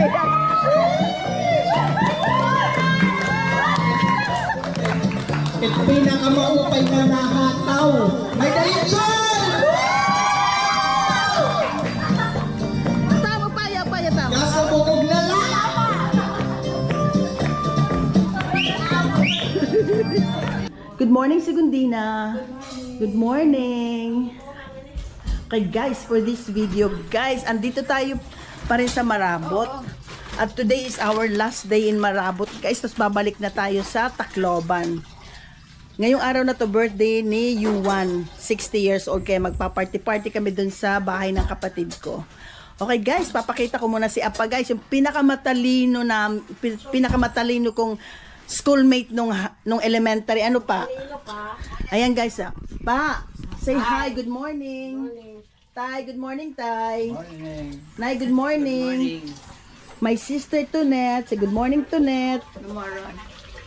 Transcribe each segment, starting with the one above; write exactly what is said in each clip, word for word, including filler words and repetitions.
Ito pinakamaupay na nahataw. May dayitson! Tama pa, ya pa, ya tama. Nasa bukog lala. Good morning, Segundina. Good morning. Okay guys, for this video, guys, andito tayo pa rin sa Marabot. At today is our last day in Marabot, guys. Tapos babalik na tayo sa Tacloban. Ngayong araw na to, birthday ni Yuan, sixty years old. Kaya magpa-party-party kami dun sa bahay ng kapatid ko. Okay guys, papakita ko muna si Apa guys. Yung pinakamatalino na, pinakamatalino kong schoolmate nung, nung elementary. Ano pa? Ayan guys, ah. Pa, say hi, good morning. Tay, good morning, Tay. Morning. Nay, good morning. Good morning. My sister Tonet, say good morning, Tonet. Good morning.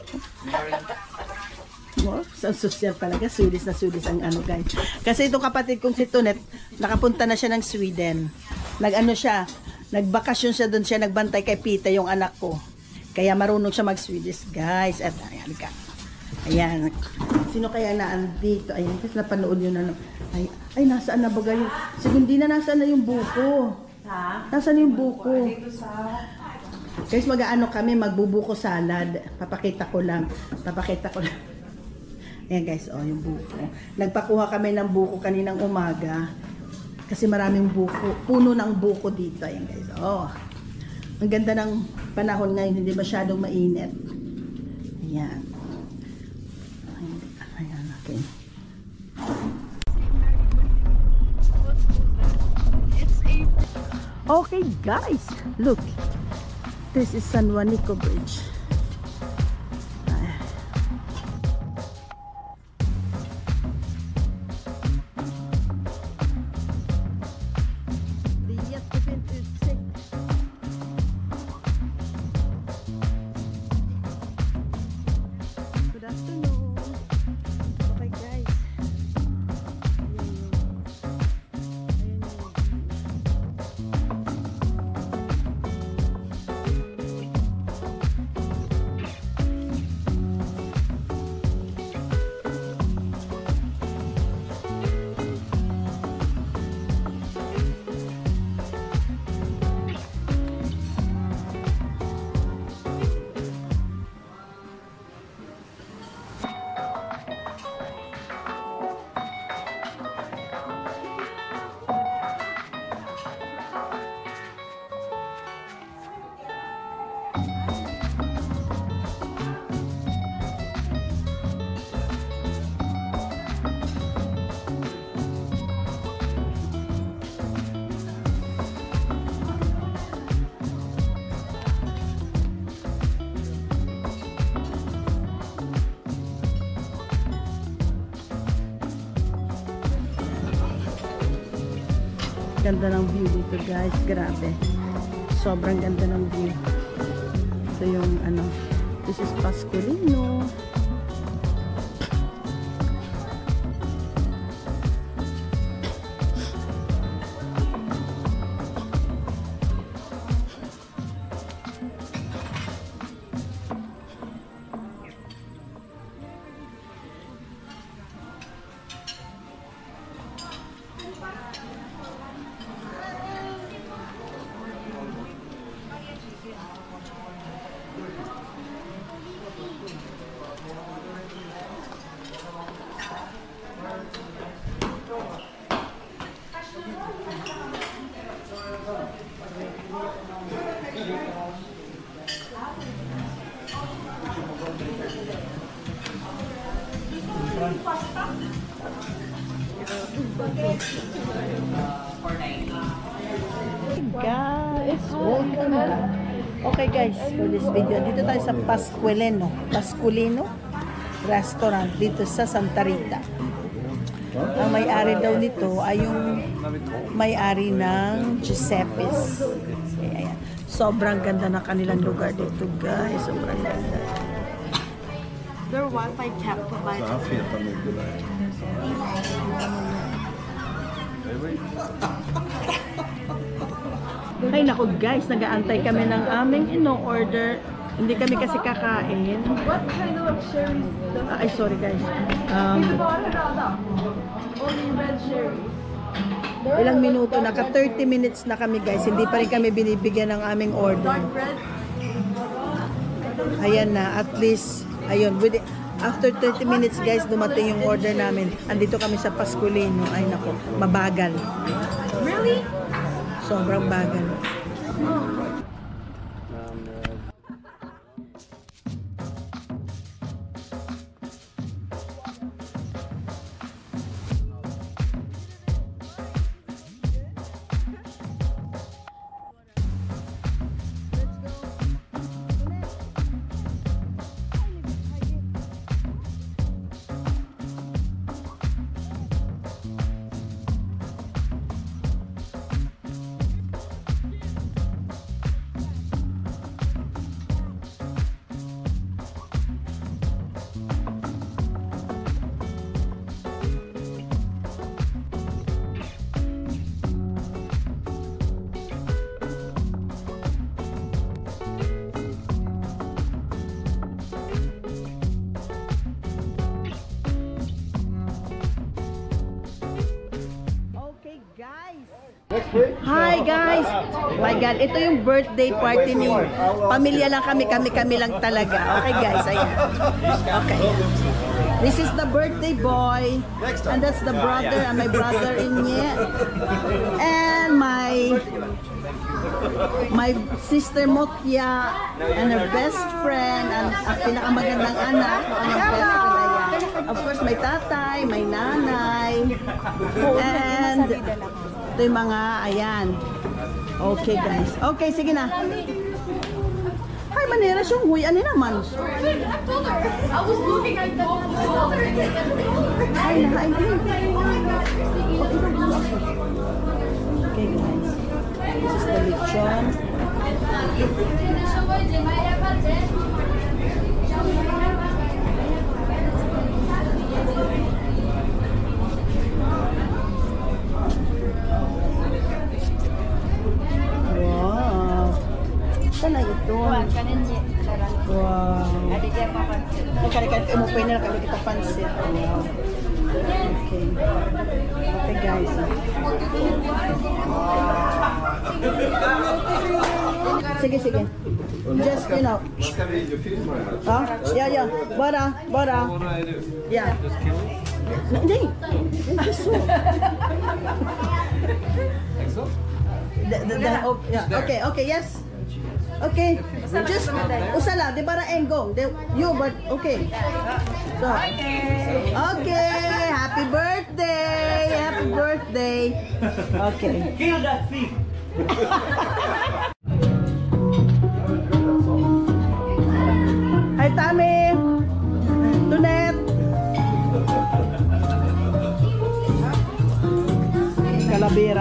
Oh, sa social talaga, Swedish na Swedish ang ano guys. Kasi itong kapatid kong si Tonet, nakapunta na siya ng Sweden. Nag-ano siya, nagbakasyon siya doon, siya nagbantay kay Pita, yung anak ko. Kaya marunong siya mag-Swedish guys. At ayan ka. Ayan. Sino kaya na andito? Ayan, kasi napanood yun na. Ay, ay nasaan na ba yung Segundina, nasaan na yung buko? Ha? Nasaan na yung buko? Guys, mag-ano kami, magbubuko salad. Papakita ko lang. Papakita ko lang. Ayan guys, oh, yung buko. Nagpakuha kami ng buko kaninang umaga. Kasi maraming buko. Puno ng buko dito. Ayan guys, oh. Ang ganda ng panahon ngayon. Hindi masyadong mainit. Ayan. Ayan, okay. Okay guys, look. This is San Juanico Bridge. Ganda ng view dito guys, grabe. Sobrang ganda ng view. Ito yung ano, this is Pascualino. Guys, welcome back. Okay guys, for this video, dito tayo sa Pascualino Pascualino Restaurant dito sa Santa Rita. Ang may-ari daw nito ay yung may-ari ng Giuseppe's. Ayan. Sobrang ganda ng kanilang lugar dito guys. Sobrang ganda. Their Wi-Fi cap provides. Ay naku guys, nag-aantay kami ng aming ino-order. Hindi kami kasi kakain. What kind of cherries does Ah, ay, sorry guys. Um, only red cherries? ilang minuto, naka thirty minutes na kami guys. Hindi pa rin kami binibigyan ng aming order. Dark red? Ayan na, at least, ayun, with, after thirty minutes guys, dumating yung order namin. Andito kami sa Pasculino. Ay nako, mabagal. Really? Sobrang bagal. Hi guys! My God, ito yung birthday party ni pamilya lang kami, kami-kami lang talaga. Okay guys, ayan. Okay. This is the birthday boy. And that's the brother and my brother in it. And my my sister Motya and her best friend and ang pinakamagandang anak ang best friend ayan. Of course, may tatay, may nanay. And ito yung mga, ayan. Okay guys. Okay, sige na. Ay, manera siyang huy. Ano naman? I told her. I was looking at the I told her. Ay, nakain ko yun. Okay guys. This is the lechon. Wow. Saan na ito? Wow. Nagkalikat mo pa na kami kita pansit. Wow. Okay. Okay guys. Sige, sige. Just, you know. Huh? Yeah, yeah. Bara, bara. Yeah. Hindi. Just so. The, the, the, oh, yeah. Okay, okay, yes. Okay. Just, usala, di bara enggong. De, you, but, okay. So, okay. Happy birthday. Happy birthday. Okay. Kill that thief! Hi, Tami. Tunet. Calavera.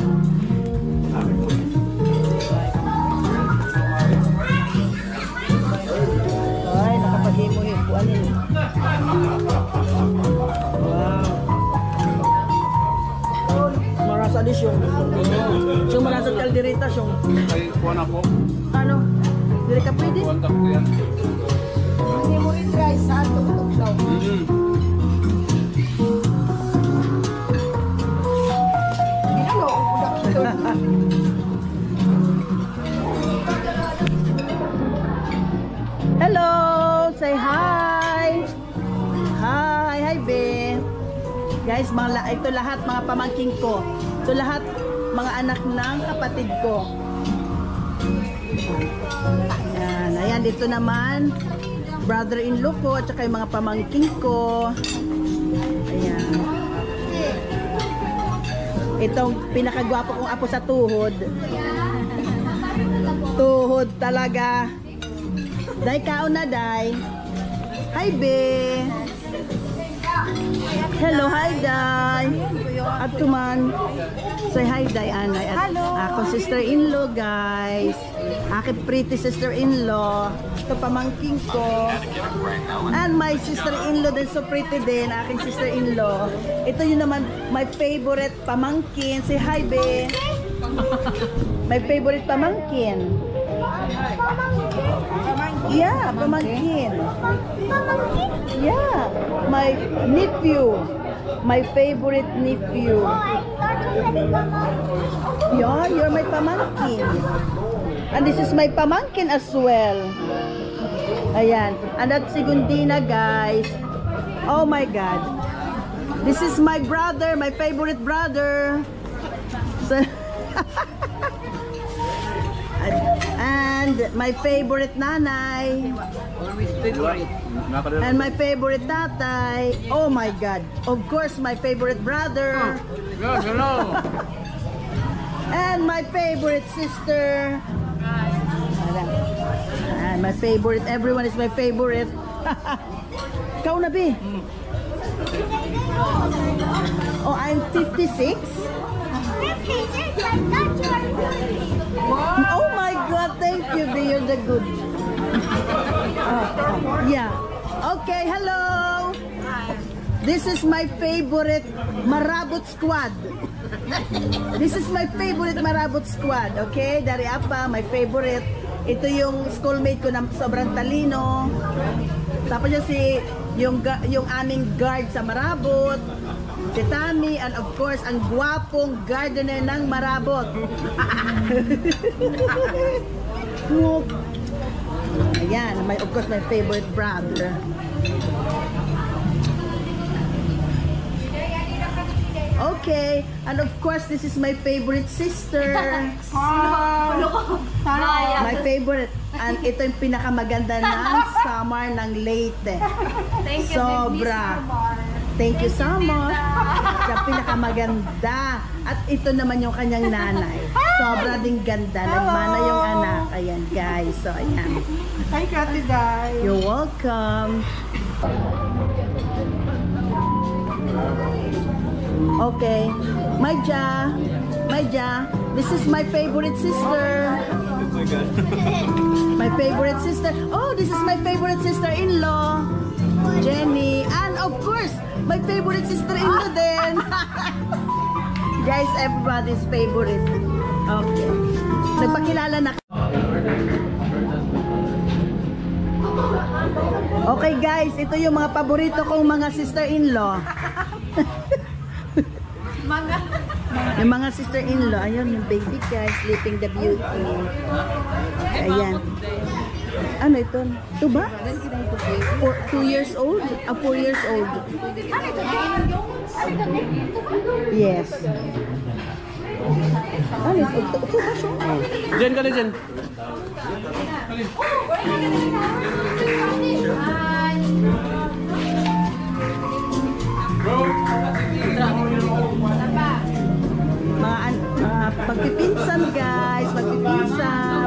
Ay, nakapag-imo yun. Kuan yun. Wow. Marasa di siyong. Siyong marasa kalderita siyong. Ay, kuha na po. Ano? Dili ka pwede? Kontak ko yan. Hindi mo rin guys. Saan tumutok daw? Mm. Ano? Udak ito. Hello! Say hi! Hi! Hi, be! Guys, mga, la- ito lahat mga pamangking ko. Ito lahat mga anak ng kapatid ko. Ayan. Ayan, dito naman brother-in-law ko at saka yung mga pamangking ko. Ayan. Itong pinakagwapo kong apo sa tuhod. Tuhod talaga. Day, kao na, Day. Hi, be. Hello, hi, Day. At tuman. Say hi, Day, Anay. At Hello. Ako, sister-in-law, guys. Aking pretty sister-in-law. Ito, pamangking ko. And my sister-in-law din, so pretty din. Aking sister-in-law. Ito yun naman, my favorite pamangkin. Say hi, be. My favorite pamangkin. Yeah, pamangkin. Yeah, my nephew. My favorite nephew. Yeah, you're my pamangkin. And this is my pamangkin as well. Ayan. And that's si Gundina, guys. Oh my God. This is my brother, my favorite brother. So, and my favorite nanay. And my favorite tatay. Oh my God. Of course, my favorite brother. Yes, hello. And my favorite sister. And my favorite. Everyone is my favorite. Ikaw na, Bi. Oh, I'm fifty-six. Oh my God, thank you, Bi. You're the good. Oh, yeah. Okay, hello. This is my favorite Marabot squad. This is my favorite Marabot squad. Okay, dari apa, my favorite. Ito yung schoolmate ko na sobrang talino. Tapos yung si yung yung aming guard sa Marabot, si Tammy, and of course ang gwapong gardener ng Marabot. Ayan, my, of course my favorite brother. Okay, and of course this is my favorite sister. My favorite. And ito yung pinakamaganda ng summer ng Leyte. Thank you, Sobra. Thank you so much. Siya pinakamaganda. At ito naman yung kanyang nanay. Sobra ding ganda. Nagmana yung anak. Ayan guys. So ayan. Hi, Kati Day. You're welcome. Okay. Maja. Maja. This is my favorite sister. My favorite sister. Oh, this is my favorite sister-in-law. Jenny. And of course, my favorite sister-in-law din. Guys, everybody's favorite. Okay. Nagpakilala na. Okay guys, ito yung mga paborito kong mga sister-in-law. Mga. Yung mga sister-in-law. Ayun, yung baby guys, Sleeping the Beauty. Ayan. Ano ito? Ito ba? Four, two years old? Ah, four years old. Yes. Ano ito? Ito ito ba siya? Jen ka na, Jen. Mga, an- mga pagpipinsan guys, pagpipinsan.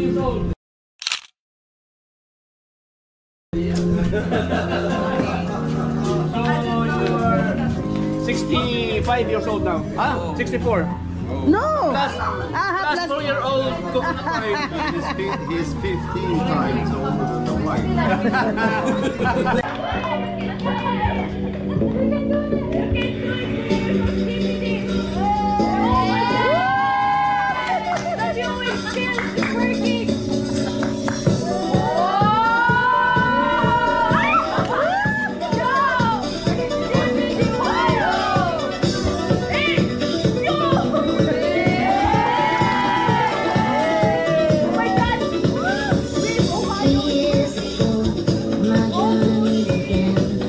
sixty-five years old now. Ah, sixty-four. No! Last, Ah, last four-year-old coconut wine. He's, fif- he's fifteen times older than the wife. Years ago, my journey began.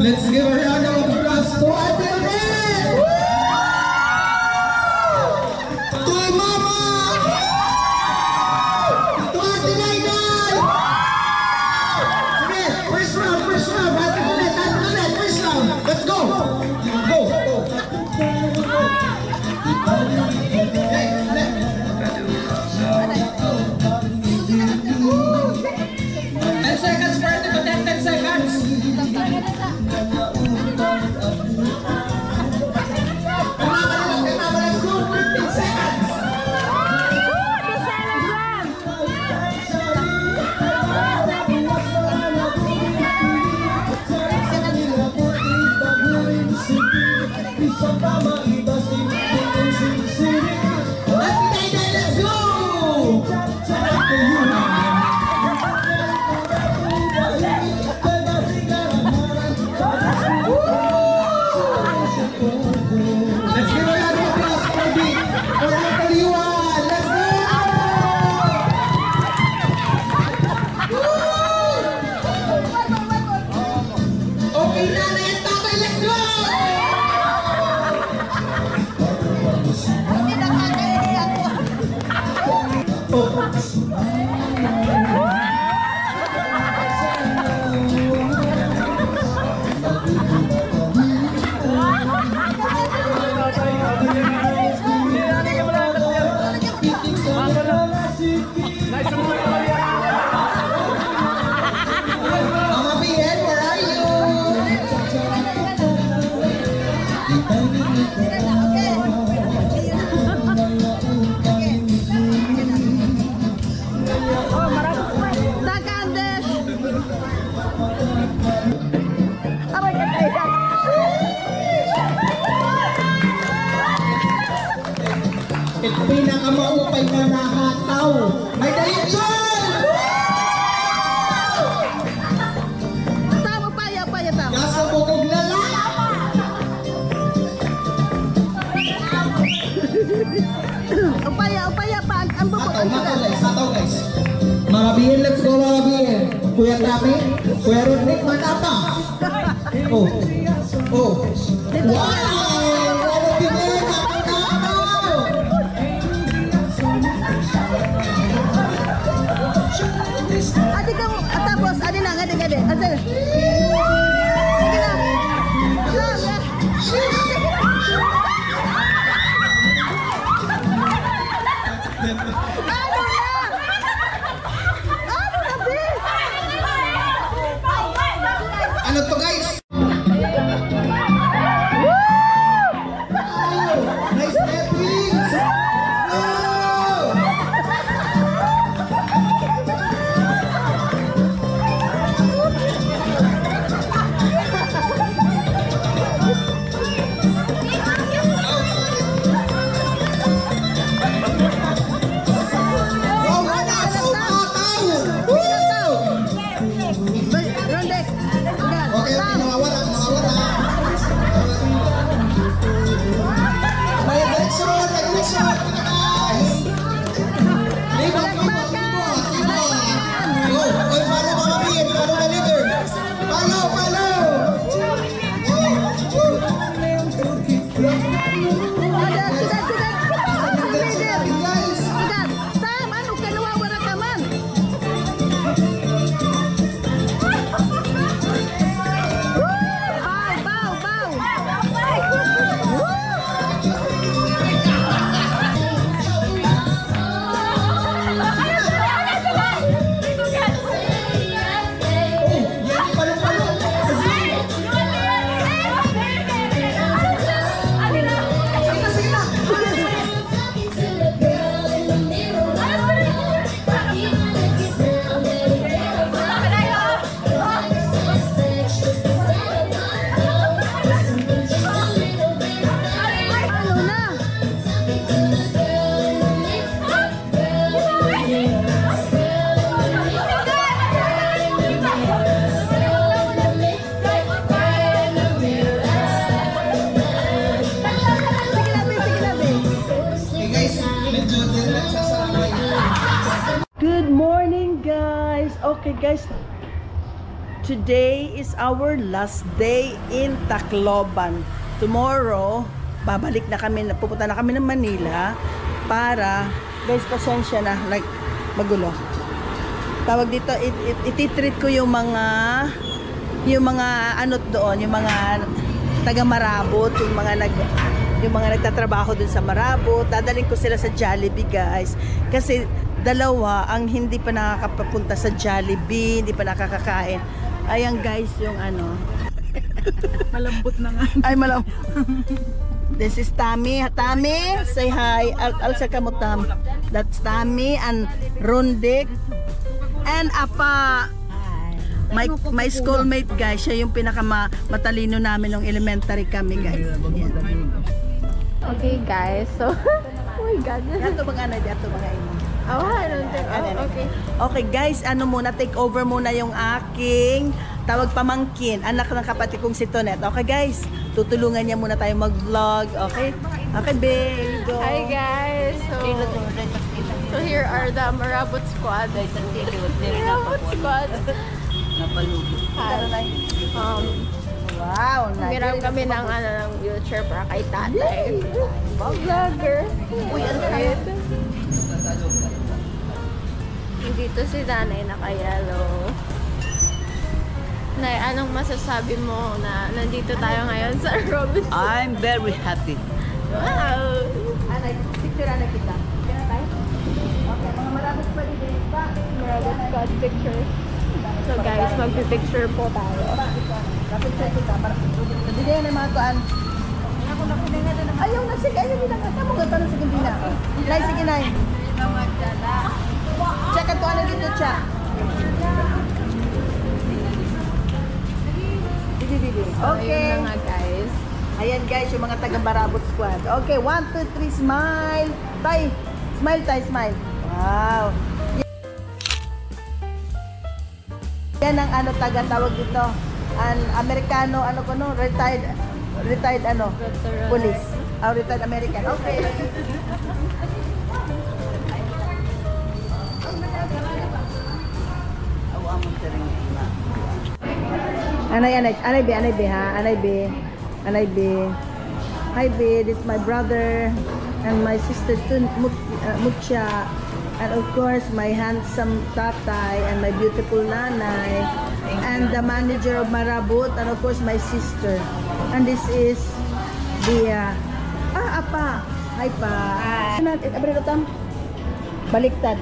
Let's give a round of applause to Ate Red! To Mama! To Ate Naiday! Sige, first round, first round. Ate Red, Ate Red, first round. Let's go! Go! ten seconds for Ate Red, ten seconds. Pinakamaupay na nakataw. May dayitson! Tama, paya, paya, tama. Nasa bukog na lang. Upaya, upaya pa. Ang bubog. Hataw, hataw guys, hataw guys. Mga biyen, let's go mga biyen. Kuya Trapi, Kuya Rodrick, manapa. Oh, oh. Wow! Ano biyen? Adi ka mo, at tapos, adi lang, adi, adi, adi. Sige na. Lang, lang. Ano na? Ano na, B? Ano to guys? Nice epics! Oh! Good morning, guys. Okay, guys. today is our last day in Tacloban. Tomorrow, babalik na kami, pupunta na kami ng Manila para, guys, pasensya na, like, magulo. Tawag dito, it, it, ititreat ko yung mga, yung mga, ano doon, yung mga taga Marabot, yung mga nag, yung mga nagtatrabaho dun sa Marabot. Dadaling ko sila sa Jollibee, guys. Kasi, dalawa ang hindi pa nakakapunta sa Jollibee, hindi pa nakakakain. Ayan, guys, yung ano. Malambot na nga. Ay, malam. This is Tammy. Tammy, say hi. Al alsa ka mo, Tam. That's Tammy and Rondik and Apa. My, my schoolmate, guys. Siya yung pinakamatalino namin nung elementary kami, guys. Yan. Okay, guys. So, oh my God. Ato mga ano, ato mga ino. Oh, I don't think. Oh, okay. Okay, guys, ano muna, take over muna yung aking tawag pamangkin, anak ng kapatid kong si Tonet. Okay, guys, tutulungan niya muna tayo mag-vlog. Okay? Okay, babe, go. Hi, guys. So, so here are the Marabot squad. Marabot squad. Hi. Um, Wow, Hiram kami ng, ano, ng wheelchair para kay tatay. Vlogger. Uy, ang cute. Dito si nanay naka-yellow. Nay, anong masasabi mo na nandito tayo ngayon sa Robinson? I'm very happy. Wow! Anay, picture na kita. Kaya tayo? Okay, mga marabot pa din pa. Marabot squad picture. So guys, magpipicture po tayo. Kapicture kita para hindi na mga tuan. Ako na kuninga na naman. Ayaw na sige, ayaw nila nga. Tama nga tanong sige din na. Nay, sige nay. Check ang tuan na dito, check. Okay. Ayun na nga guys. Ayan guys, yung mga taga Marabot squad. Okay, one, two, three, smile. Tay, smile tay, smile. Wow. Yan ang ano taga tawag dito. An Amerikano, ano ko no, retired, retired ano, Veteran. police. Oh, retired American. Okay. Anay, anay, anay be, anay be ha, anay be, anay be. Hi be, this is my brother and my sister Tun, Mut, uh, Mucha, and of course my handsome tatay and my beautiful nanay, and the manager of Marabot, and of course my sister. And this is the, uh, ah, apa, hi pa. Hi. Abri tam, baliktad.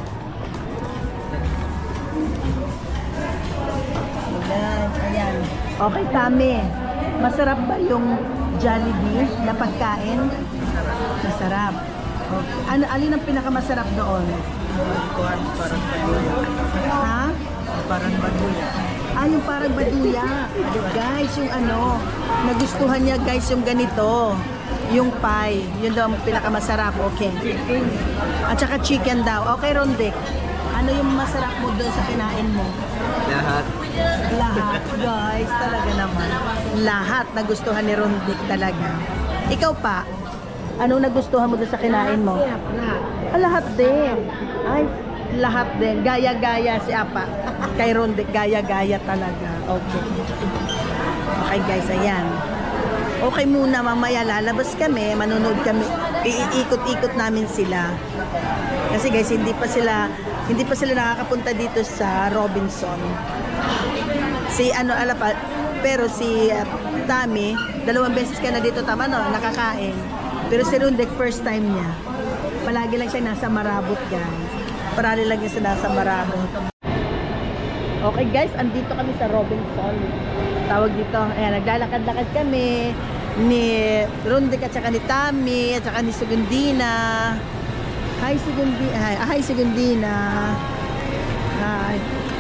Ayan, ayan. Okay, Tami. Masarap ba yung Jollibee na pagkain? Masarap. Okay. Ano, alin ang pinakamasarap doon? Ha? Parang baduya. Ah, yung parang baduya. Guys, yung ano, nagustuhan niya guys yung ganito. Yung pie. Yun daw ang pinakamasarap. Okay. At saka chicken daw. Okay, Rondik. Ano yung masarap mo doon sa kinain mo? Lahat. Lahat, guys. Talaga naman. Lahat nagustuhan ni Rondik talaga. Ikaw pa, anong nagustuhan mo doon sa kinain mo? Lahat. Ah, lahat din. Ay, lahat din. Gaya-gaya si Apa. Kay Rondik, gaya-gaya talaga. Okay. Okay, guys. Ayan. Okay muna, mamaya lalabas kami, manonood kami, iikot-ikot namin sila. Kasi guys, hindi pa sila hindi pa sila nakakapunta dito sa Robinson. Si ano ala pa, pero si uh, Tammy, dalawang beses ka na dito tama no, nakakain. Pero si Rundek first time niya. Palagi lang siya nasa Marabot, guys. Parali lang niya siya nasa Marabot. Okay guys, andito kami sa Robinson. Tawag dito, ayan, naglalakad-lakad kami ni Rundek at saka ni Tammy at saka ni Sugundina. Hi Sugundina. Hi, hi Sugundina. Hi.